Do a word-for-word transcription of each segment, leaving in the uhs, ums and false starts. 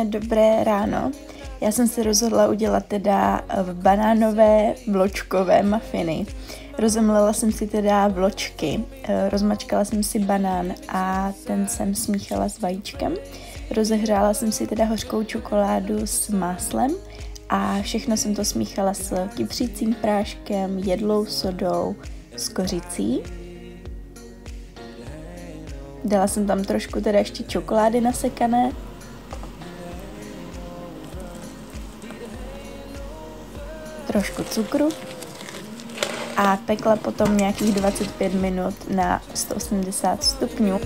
dobré ráno. Já jsem se rozhodla udělat teda banánové vločkové mafiny. Rozemlela jsem si teda vločky, rozmačkala jsem si banán a ten jsem smíchala s vajíčkem. Rozehřála jsem si teda hořkou čokoládu s máslem a všechno jsem to smíchala s kypřícím práškem, jedlou sodou, s kořicí. Dala jsem tam trošku teda ještě čokolády nasekané. Trošku cukru a pekla potom nějakých dvacet pět minut na sto osmdesát stupňů.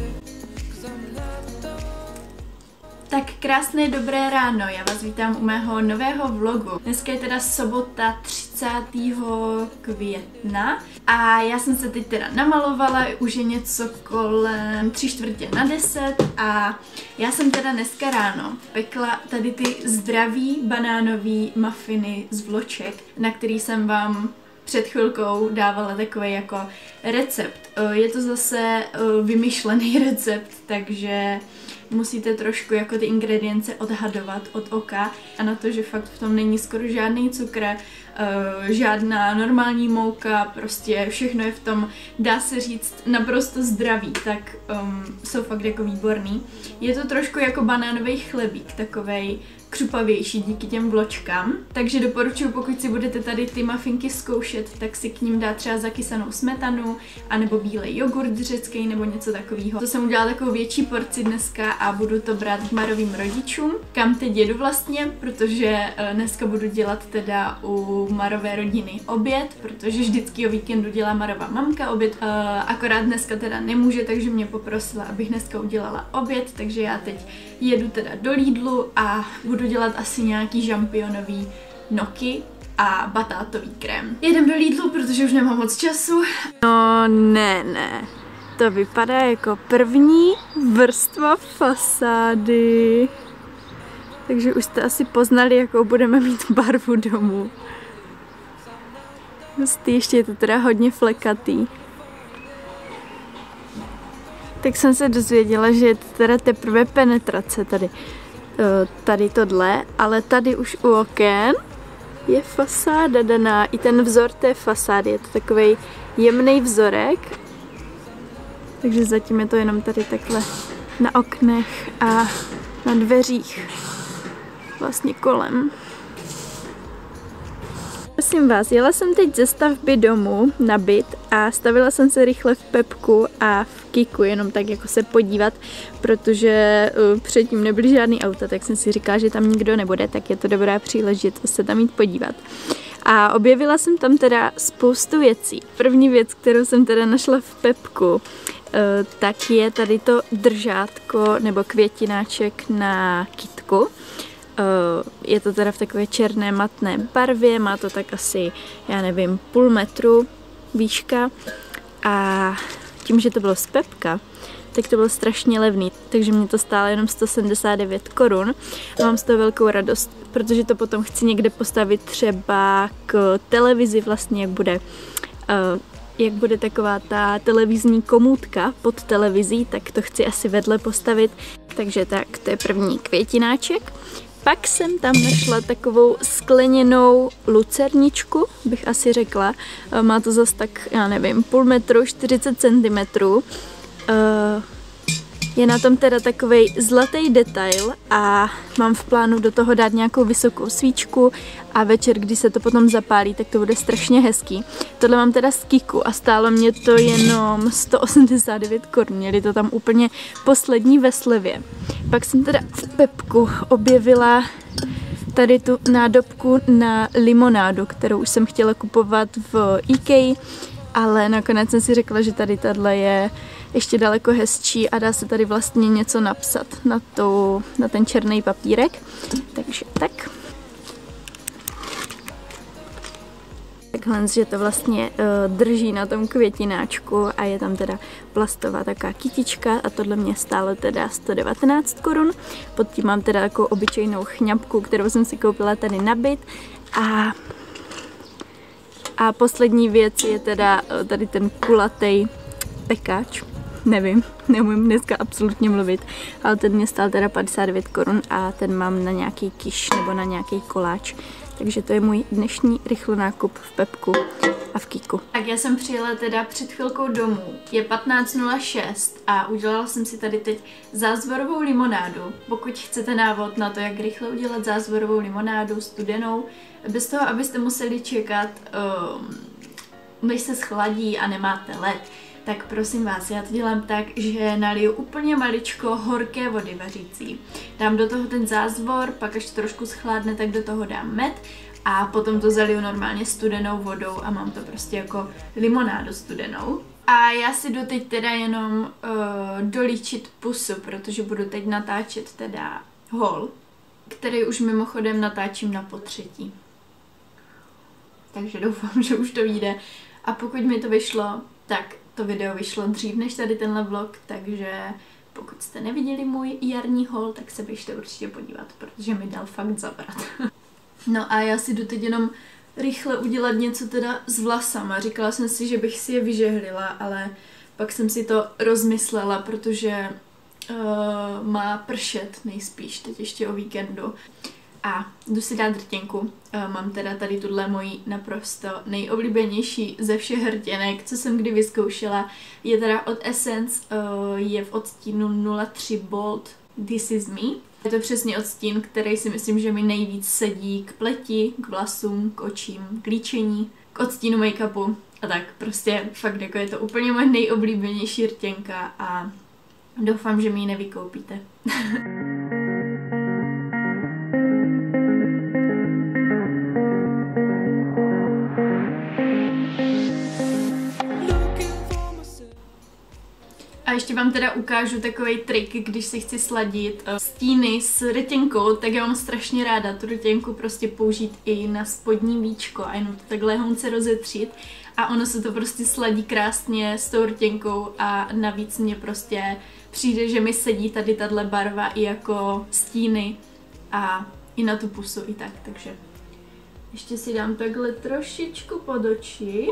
Tak krásné dobré ráno, já vás vítám u mého nového vlogu. Dneska je teda sobota třicátého května a já jsem se teď teda namalovala, už je něco kolem tři čtvrtě na deset a já jsem teda dneska ráno pekla tady ty zdravý banánový mafiny z vloček, na který jsem vám před chvilkou dávala takový jako recept. Je to zase vymyšlený recept, takže musíte trošku jako ty ingredience odhadovat od oka a na to, že fakt v tom není skoro žádný cukr, žádná normální mouka, prostě všechno je v tom, dá se říct, naprosto zdravý, tak um, jsou fakt jako výborný. Je to trošku jako banánový chlebík, takovej křupavější díky těm vločkám, takže doporučuji, pokud si budete tady ty mafinky zkoušet, tak si k ním dát třeba zakysanou smetanu, anebo bílej jogurt řecký nebo něco takového. To jsem udělala takovou větší porci dneska a budu to brát k Marovým rodičům, kam teď jedu vlastně, protože dneska budu dělat teda u Marové rodiny oběd, protože vždycky o víkendu dělá Marova mamka oběd, akorát dneska teda nemůže, takže mě poprosila, abych dneska udělala oběd, takže já teď jedu teda do Lidlu a budu dělat asi nějaký žampionový noky a batátový krém. Jedem do Lidlu, protože už nemám moc času. No ne, ne. To vypadá jako první vrstva fasády. Takže už jste asi poznali, jakou budeme mít barvu domů. Ještě je to teda hodně flekatý. Tak jsem se dozvěděla, že je to teda teprve penetrace tady. Tady tohle, ale tady už u oken je fasáda daná, i ten vzor té fasády, je to takovej jemný vzorek, takže zatím je to jenom tady takhle na oknech a na dveřích, vlastně kolem. Prosím vás, jela jsem teď ze stavby domů na byt a stavila jsem se rychle v Pepku a v Kiku, jenom tak jako se podívat, protože uh, předtím nebyly žádný auta, tak jsem si říkala, že tam nikdo nebude, tak je to dobrá příležitost se tam jít podívat. A objevila jsem tam teda spoustu věcí. První věc, kterou jsem teda našla v Pepku, uh, tak je tady to držátko nebo květináček na kytku. Je to teda v takové černé matné barvě, má to tak asi, já nevím, půl metru výška a tím, že to bylo z Pepka, tak to bylo strašně levný, takže mě to stálo jenom sto sedmdesát devět korun a mám z toho velkou radost, protože to potom chci někde postavit třeba k televizi vlastně, jak bude, jak bude taková ta televizní komůdka pod televizí, tak to chci asi vedle postavit, takže tak, to je první květináček. Pak jsem tam našla takovou skleněnou lucerničku, bych asi řekla. Má to zase tak, já nevím, půl metru, čtyřicet centimetrů. Je na tom teda takovej zlatý detail a mám v plánu do toho dát nějakou vysokou svíčku a večer, když se to potom zapálí, tak to bude strašně hezký. Tohle mám teda z Kiku a stálo mě to jenom sto osmdesát devět korun, měli to tam úplně poslední ve slevě. Pak jsem teda v Pepku objevila tady tu nádobku na limonádu, kterou už jsem chtěla kupovat v IKEA, ale nakonec jsem si řekla, že tady tahle je ještě daleko hezčí a dá se tady vlastně něco napsat na, tu, na ten černý papírek. Takže tak. Takhle, že to vlastně uh, drží na tom květináčku a je tam teda plastová taková kytička a tohle mě stálo teda sto devatenáct korun. Pod tím mám teda takovou obyčejnou chňapku, kterou jsem si koupila tady na byt a A poslední věc je teda tady ten kulatý pekáč. nevím, neumím dneska absolutně mluvit, ale ten mě stál teda padesát devět korun a ten mám na nějaký kiš nebo na nějaký koláč. Takže to je můj dnešní rychlý nákup v Pepku a v Kiku. Tak já jsem přijela teda před chvilkou domů. Je patnáct nula šest a udělala jsem si tady teď zázvorovou limonádu. Pokud chcete návod na to, jak rychle udělat zázvorovou limonádu studenou, bez toho, abyste museli čekat, um, než se schladí a nemáte led, tak prosím vás, já to dělám tak, že naliju úplně maličko horké vody vařící. Dám do toho ten zázvor, pak až to trošku schladne, tak do toho dám med a potom to zaliju normálně studenou vodou a mám to prostě jako limonádu studenou. A já si jdu teď teda jenom uh, dolíčit pusu, protože budu teď natáčet teda haul, který už mimochodem natáčím na potřetí. Takže doufám, že už to vyjde. A pokud mi to vyšlo, tak to video vyšlo dřív než tady tenhle vlog, takže pokud jste neviděli můj jarní haul, tak se běžte určitě podívat, protože mi dal fakt zabrat. No a já si jdu teď jenom rychle udělat něco teda s vlasama. Říkala jsem si, že bych si je vyžehlila, ale pak jsem si to rozmyslela, protože uh, má pršet nejspíš teď ještě o víkendu. A jdu si dát rtěnku. Mám teda tady tuhle moji naprosto nejoblíbenější ze všech hrtěnek, co jsem kdy vyzkoušela. Je teda od Essence, je v odstínu nula tři Bold This Is Me. Je to přesně odstín, který si myslím, že mi nejvíc sedí k pleti, k vlasům, k očím, k líčení, k odstínu make-upu. A tak prostě fakt jako je to úplně moje nejoblíbenější rtěnka a doufám, že mi ji nevykoupíte. A ještě vám teda ukážu takový trik, když si chci sladit stíny s rtěnkou, tak já mám strašně ráda tu rtěnku prostě použít i na spodní víčko a jenom to takhle honce rozetřít a ono se to prostě sladí krásně s tou rtěnkou a navíc mě prostě přijde, že mi sedí tady tahle barva i jako stíny a i na tu pusu i tak, takže ještě si dám takhle trošičku pod oči.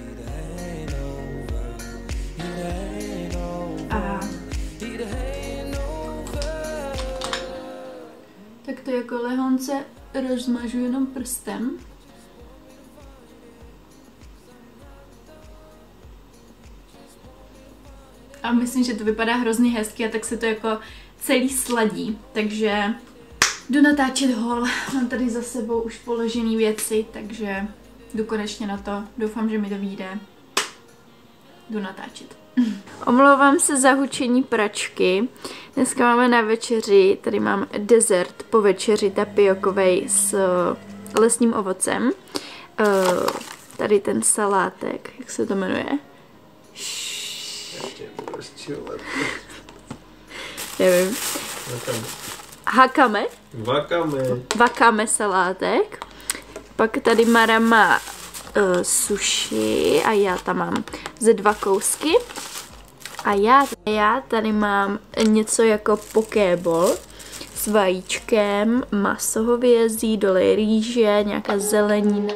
A tak to jako lehonce rozmažu jenom prstem. A myslím, že to vypadá hrozně hezky a tak se to jako celý sladí. Takže jdu natáčet haul. Mám tady za sebou už položené věci, takže jdu konečně na to. Doufám, že mi to vyjde. Jdu natáčet. Omlouvám se za hučení pračky. Dneska máme na večeři, tady mám dezert po večeři tapiokovej s lesním ovocem. Tady ten salátek, jak se to jmenuje? Nevím. Hakame. Wakame. Wakame salátek. Pak tady Mara má uh, sushi a já tam mám ze dva kousky. A já, já tady mám něco jako pokéball s vajíčkem, maso hovězí, dole rýže, nějaká zelenina.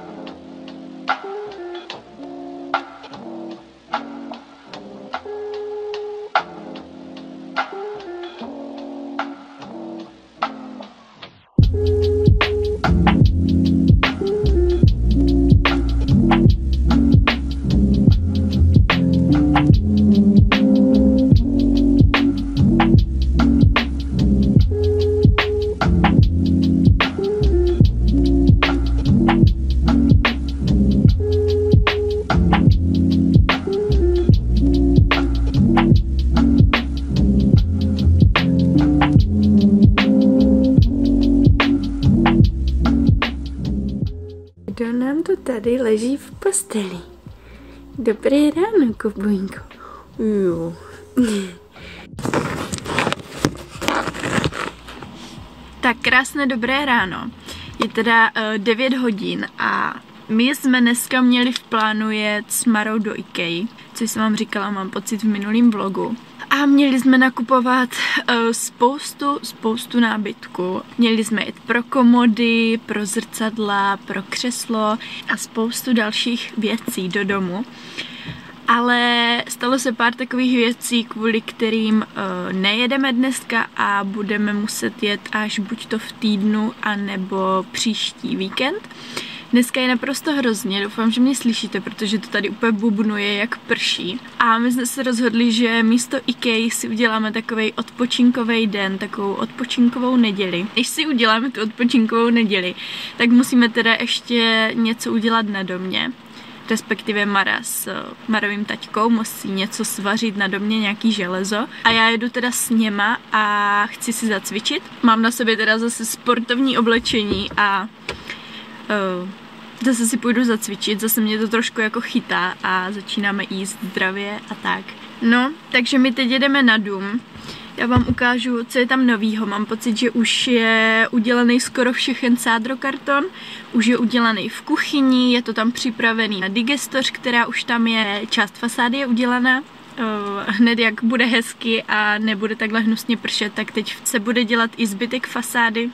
Kdo nám to tady leží v posteli? Dobré ráno, kobojnko. Jo. Tak krásné dobré ráno. Je teda uh, devět hodin a my jsme dneska měli v plánu jet s Marou do IKEA, což jsem vám říkala, mám pocit v minulém vlogu. A měli jsme nakupovat uh, spoustu, spoustu nábytku. Měli jsme jít pro komody, pro zrcadla, pro křeslo a spoustu dalších věcí do domu. ale stalo se pár takových věcí, kvůli kterým uh, nejedeme dneska a budeme muset jet až buď to v týdnu, anebo příští víkend. Dneska je naprosto hrozně, doufám, že mě slyšíte, protože to tady úplně bubnuje jak prší. A my jsme se rozhodli, že místo IKEA si uděláme takovej odpočinkový den, takovou odpočinkovou neděli. Když si uděláme tu odpočinkovou neděli, tak musíme teda ještě něco udělat na domě. Respektive Mara s Marovým taťkou musí něco svařit na domě, nějaký železo. A já jedu teda s něma a chci si zacvičit. Mám na sobě teda zase sportovní oblečení a uh, zase si půjdu zacvičit, zase mě to trošku jako chytá a začínáme jíst zdravě a tak. No, takže my teď jedeme na dům. Já vám ukážu, co je tam novýho. Mám pocit, že už je udělaný skoro všechen sádrokarton. Už je udělaný v kuchyni, je to tam připravený na digestoř, která už tam je. Část fasády je udělaná. Hned jak bude hezky a nebude takhle hnusně pršet, tak teď se bude dělat i zbytek fasády.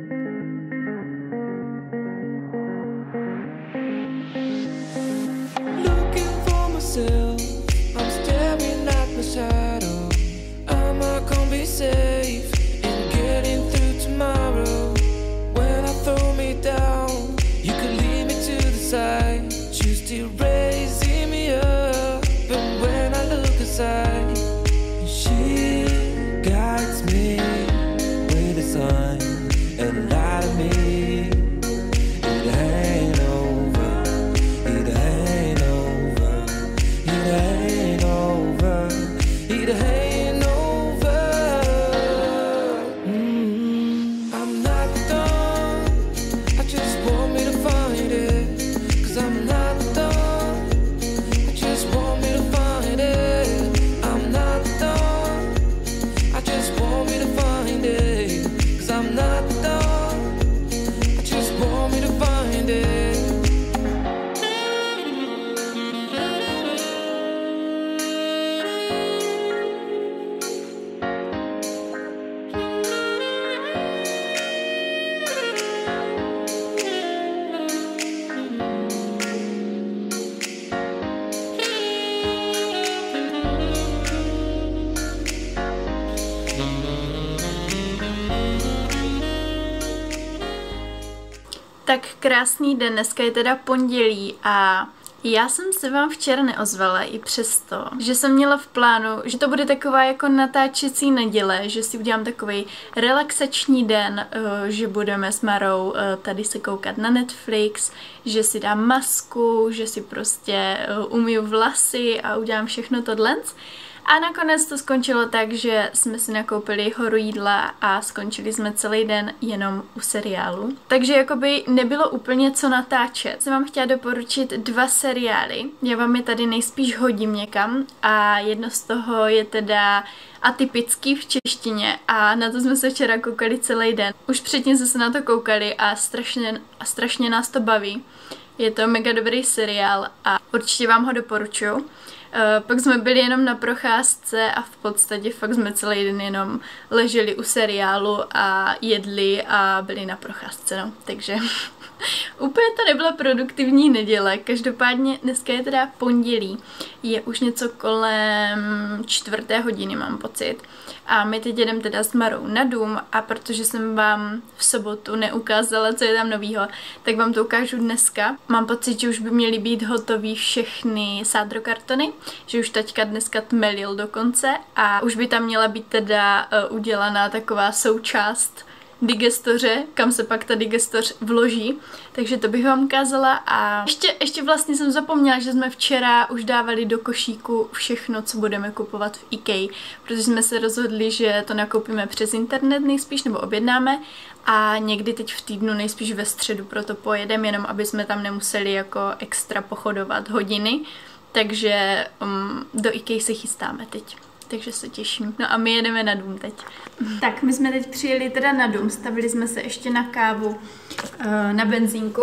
Safe in getting through tomorrow. When I throw me down, you could lead me to the side. Choose to raising me up, but when I look aside, she guides me with a sign and light of me. It ain't over, it ain't over, it ain't over, it ain't. Tak krásný den, dneska je teda pondělí a já jsem se vám včera neozvala i přesto, že jsem měla v plánu, že to bude taková jako natáčecí neděle, že si udělám takový relaxační den, že budeme s Marou tady se koukat na Netflix, že si dám masku, že si prostě umyju vlasy a udělám všechno tohle. A nakonec to skončilo tak, že jsme si nakoupili horu jídla a skončili jsme celý den jenom u seriálu. Takže jakoby nebylo úplně co natáčet. Jsem vám chtěla doporučit dva seriály. Já vám je tady nejspíš hodím někam a jedno z toho je teda Atypický v češtině a na to jsme se včera koukali celý den. Už předtím jsme se na to koukali a strašně, a strašně nás to baví. Je to mega dobrý seriál a určitě vám ho doporučuji. Uh, pak jsme byli jenom na procházce a v podstatě fakt jsme celý den jenom leželi u seriálu a jedli a byli na procházce, no. Takže úplně to nebyla produktivní neděle. Každopádně dneska je teda pondělí. Je už něco kolem čtvrté hodiny, mám pocit. A my teď jedeme teda s Marou na dům a protože jsem vám v sobotu neukázala, co je tam novýho, tak vám to ukážu dneska. Mám pocit, že už by měly být hotový všechny sádrokartony, že už taťka dneska tmelil dokonce a už by tam měla být teda uh, udělaná taková součást digestoře, kam se pak ta digestoř vloží, takže to bych vám ukázala a ještě, ještě vlastně jsem zapomněla, že jsme včera už dávali do košíku všechno, co budeme kupovat v IKEA, protože jsme se rozhodli, že to nakoupíme přes internet nejspíš, nebo objednáme a někdy teď v týdnu nejspíš ve středu proto pojedeme, jenom aby jsme tam nemuseli jako extra pochodovat hodiny, takže um, do IKEA se chystáme teď. Takže se těším. No a my jedeme na dům teď. Tak, my jsme teď přijeli teda na dům, stavili jsme se ještě na kávu uh, na benzínku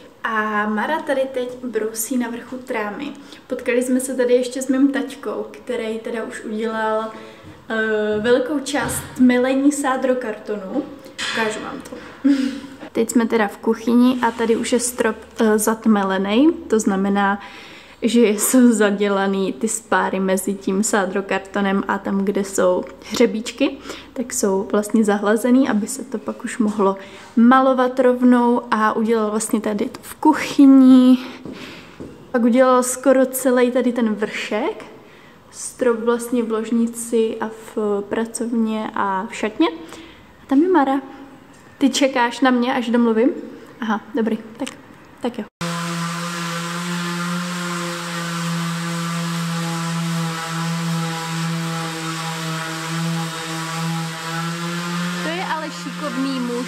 a Mara tady teď brousí na vrchu trámy. Potkali jsme se tady ještě s mým taťkou, který teda už udělal uh, velkou část melení sádrokartonů. Ukážu vám to. Teď jsme teda v kuchyni a tady už je strop uh, zatmelený, to znamená, že jsou zadělaný ty spáry mezi tím sádrokartonem a tam, kde jsou hřebíčky, tak jsou vlastně zahlazený, aby se to pak už mohlo malovat rovnou a udělal vlastně tady to v kuchyni. Pak udělal skoro celý tady ten vršek, strop vlastně v ložnici a v pracovně a v šatně. A tam je Mara. Ty čekáš na mě, až domluvím? Aha, dobrý, tak, tak jo. To je ale šikovný muž.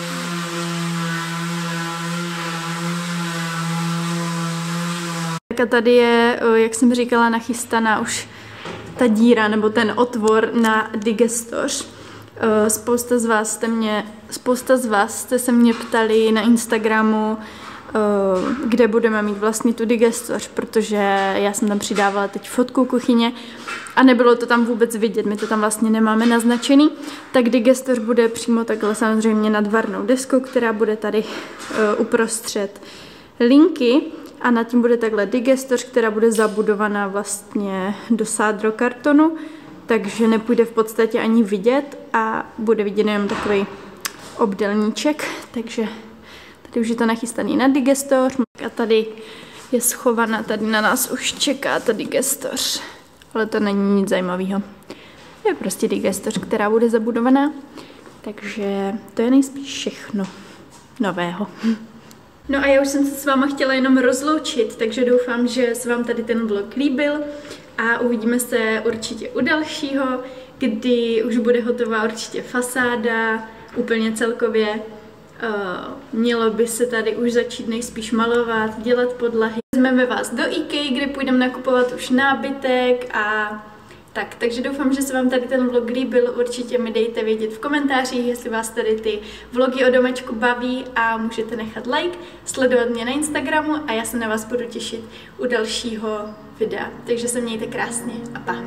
Tak a tady je, jak jsem říkala, nachystaná už ta díra nebo ten otvor na digestoř. Spousta z vás jste mě, spousta z vás jste se mě ptali na Instagramu, kde budeme mít vlastně tu digestoř, protože já jsem tam přidávala teď fotku kuchyně a nebylo to tam vůbec vidět, my to tam vlastně nemáme naznačený, tak digestoř bude přímo takhle samozřejmě nad varnou deskou, která bude tady uprostřed linky a nad tím bude takhle digestoř, která bude zabudovaná vlastně do sádrokartonu, takže nepůjde v podstatě ani vidět a bude vidět jenom takový obdelníček, takže tady už je to nachystaný na digestoř a tady je schovaná, tady na nás už čeká ta digestoř, ale to není nic zajímavého. Je prostě digestoř, která bude zabudovaná, takže to je nejspíš všechno nového. No a já už jsem se s váma chtěla jenom rozloučit, takže doufám, že se vám tady ten vlog líbil a uvidíme se určitě u dalšího, kdy už bude hotová určitě fasáda, úplně celkově. Uh, mělo by se tady už začít nejspíš malovat, dělat podlahy. Vezmeme vás do IKEA, kde půjdeme nakupovat už nábytek a tak. Takže doufám, že se vám tady ten vlog líbil. Určitě mi dejte vědět v komentářích, jestli vás tady ty vlogy o domečku baví a můžete nechat like, sledovat mě na Instagramu a já se na vás budu těšit u dalšího videa. Takže se mějte krásně a pa.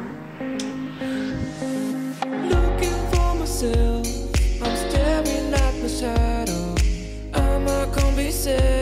I'm staring at my shadow. Am I gonna be safe?